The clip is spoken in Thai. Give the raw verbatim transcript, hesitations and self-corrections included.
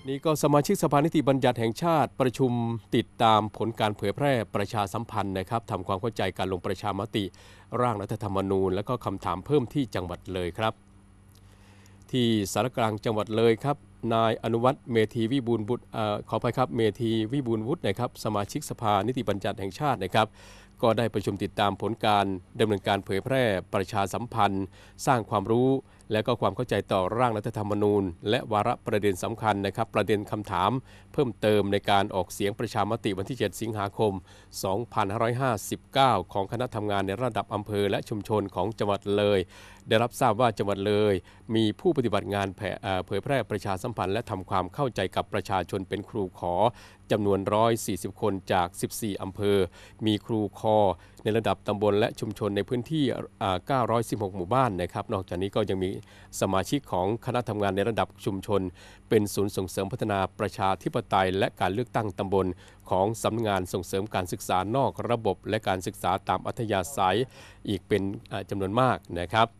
นี่ก็สมาชิกสภานิติบัญญัติแห่งชาติประชุมติดตามผลการเผยแพร่ประชาสัมพันธ์นะครับทำความเข้าใจการลงประชามติร่างรัฐธรรมนูญและก็คำถามเพิ่มที่จังหวัดเลยครับที่สารกลางจังหวัดเลยครับนายอนุวัฒน์เมธีวิบูลย์บุตรขออภัยครับเมธีวิบูลย์วุฒินะครับสมาชิกสภานิติบัญญัติแห่งชาตินะครับก็ได้ประชุมติดตามผลการดำเนินการเผยแพร่ประชาสัมพันธ์สร้างความรู้และก็ความเข้าใจต่อร่างรัฐธรรมนูญและวาระประเด็นสำคัญนะครับประเด็นคำถามเพิ่มเติมในการออกเสียงประชามติวันที่เจ็ดสิงหาคมสองพันห้าร้อยห้าสิบเก้าของคณะทำงานในระดับอำเภอและชุมชนของจังหวัดเลยได้รับทราบว่าจังหวัดเลยมีผู้ปฏิบัติงานเผยแพร่ประชาสัมพันธ์และทำความเข้าใจกับประชาชนเป็นครูขอจำนวนหนึ่งร้อยสี่สิบคนจากสิบสี่อำเภอมีครูคอในระดับตำบลและชุมชนในพื้นที่เก้าร้อยสิบหกหมู่บ้านนะครับนอกจากนี้ก็ยังมีสมาชิกของคณะทำงานในระดับชุมชนเป็นศูนย์ส่งเสริมพัฒนาประชาธิปไตยและการเลือกตั้งตำบลของสำนักงานส่งเสริมการศึกษานอกระบบและการศึกษาตามอัธยาศัยอีกเป็นจำนวนมากนะครับ